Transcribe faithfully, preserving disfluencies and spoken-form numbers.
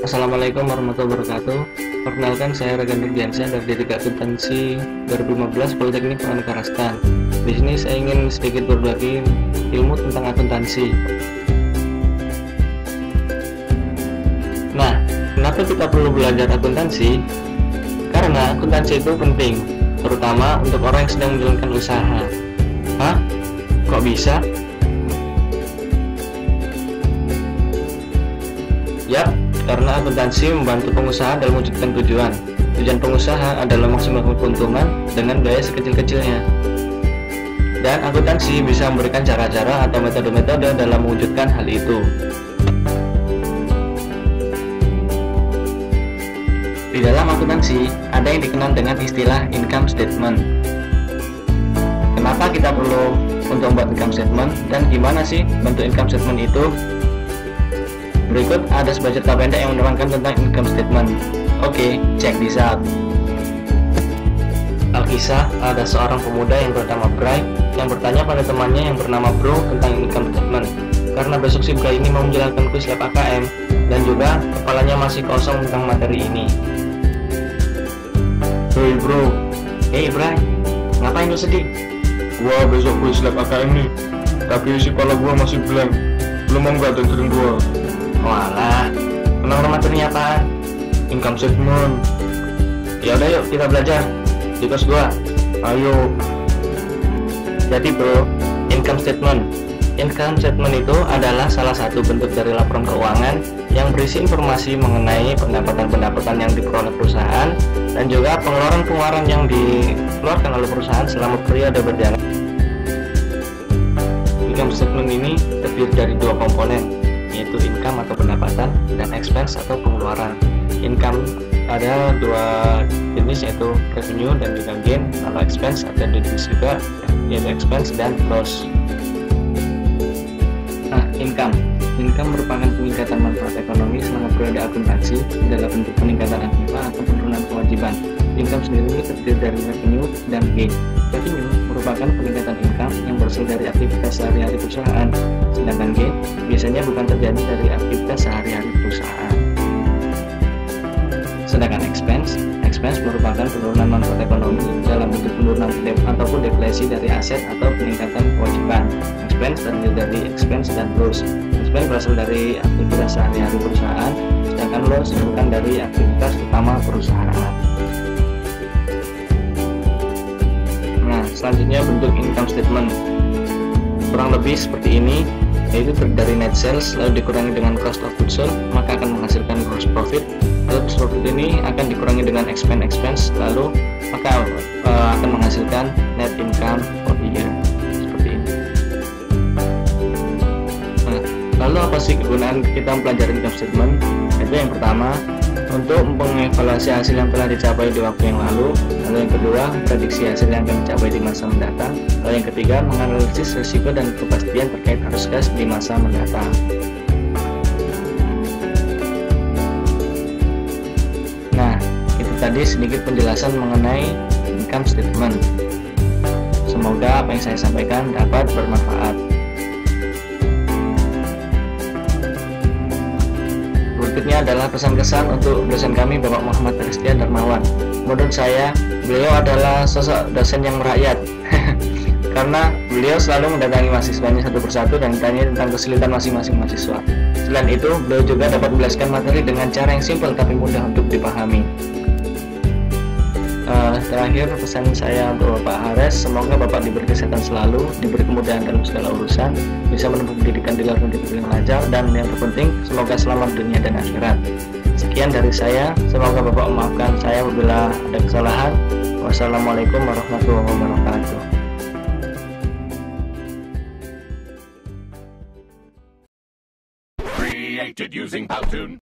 Assalamualaikum warahmatullahi wabarakatuh. Perkenalkan, saya Regan Nurdiansyah dari Didik Akuntansi dua ribu lima belas Politeknik Purwakarta. Di sini saya ingin sedikit berbagi ilmu tentang akuntansi. Nah, kenapa kita perlu belajar akuntansi? Karena akuntansi itu penting, terutama untuk orang yang sedang menjalankan usaha. Hah? Kok bisa? Yap, karena akuntansi membantu pengusaha dalam mewujudkan tujuan. Tujuan pengusaha adalah maksimalkan keuntungan dengan biaya sekecil-kecilnya. Dan akuntansi bisa memberikan cara-cara atau metode-metode dalam mewujudkan hal itu. Di dalam akuntansi, ada yang dikenal dengan istilah income statement. Kenapa kita perlu untuk membuat income statement, dan gimana sih bentuk income statement itu? Berikut ada sebuah cerita pendek yang menerangkan tentang income statement. Oke, check this out. Alkisah, ada seorang pemuda yang bernama Bray yang bertanya pada temannya yang bernama Bro tentang income statement. Karena besok si Bray ini mau menjalankan kuis lab A K M dan juga kepalanya masih kosong tentang materi ini. Hey bro, Hey Bray, ngapain lu sedih? gua besok kuis lab A K M nih, tapi isi kepala gua masih blank. Belum mau nggak dengerin gua? Walah, emang materinya apaan? Income statement. Ya udah yuk kita belajar di kelas gua. Ayo. Jadi bro, income statement. Income statement itu adalah salah satu bentuk dari laporan keuangan yang berisi informasi mengenai pendapatan-pendapatan yang diperoleh perusahaan dan juga pengeluaran-pengeluaran yang dikeluarkan oleh perusahaan selama periode berjalan. Income statement ini terdiri dari dua komponen, yaitu income atau pendapatan dan expense atau pengeluaran. Income ada dua jenis, yaitu revenue dan juga gain. Kalau expense ada dua jenis juga, yaitu expense dan loss. Nah, income income merupakan peningkatan manfaat ekonomi selama periode akuntansi dalam bentuk peningkatan aktiva atau penurunan kewajiban. Income sendiri terdiri dari revenue dan gain. Revenue merupakan peningkatan income yang berasal dari aktivitas sehari-hari perusahaan, sedangkan gain biasanya bukan terjadi dari aktivitas sehari-hari perusahaan. Sedangkan expense, expense merupakan penurunan manfaat ekonomi dalam bentuk penurunan dep ataupun deflasi dari aset atau peningkatan kewajiban. Expense terdiri dari expense dan loss. Expense berasal dari aktivitas sehari-hari perusahaan, sedangkan loss bukan dari aktivitas utama perusahaan. Nah, selanjutnya bentuk income statement kurang lebih seperti ini, yaitu terdiri dari net sales lalu dikurangi dengan cost of goods sold, maka akan menghasilkan gross profit. Lalu gross profit ini akan dikurangi dengan expense expense, lalu maka uh, akan menghasilkan net income for the year. Seperti ini. Nah, lalu apa sih kegunaan kita mempelajari income statement? Itu yang pertama, untuk mengevaluasi hasil yang telah dicapai di waktu yang lalu. Lalu yang kedua, prediksi hasil yang akan dicapai di masa mendatang. Lalu yang ketiga, menganalisis risiko dan kepastian terkait arus kas di masa mendatang. Nah, itu tadi sedikit penjelasan mengenai income statement. Semoga apa yang saya sampaikan dapat bermanfaat. Berikutnya adalah pesan-kesan untuk dosen kami, Bapak Muhammad Christian Darmawan. Menurut saya, beliau adalah sosok dosen yang merakyat karena beliau selalu mendatangi mahasiswanya satu persatu dan ditanya tentang kesulitan masing-masing mahasiswa. Selain itu, beliau juga dapat menjelaskan materi dengan cara yang simpel tapi mudah untuk dipahami. Uh, terakhir, pesan saya untuk Bapak Hares, semoga Bapak diberi kesehatan selalu, diberi kemudahan dalam segala urusan, bisa menempuh pendidikan di luar negeri dengan lancar, dan yang terpenting, semoga selamat dunia dan akhirat. Sekian dari saya, semoga Bapak memaafkan saya apabila ada kesalahan. Wassalamualaikum warahmatullahi wabarakatuh. Created using Powtoon.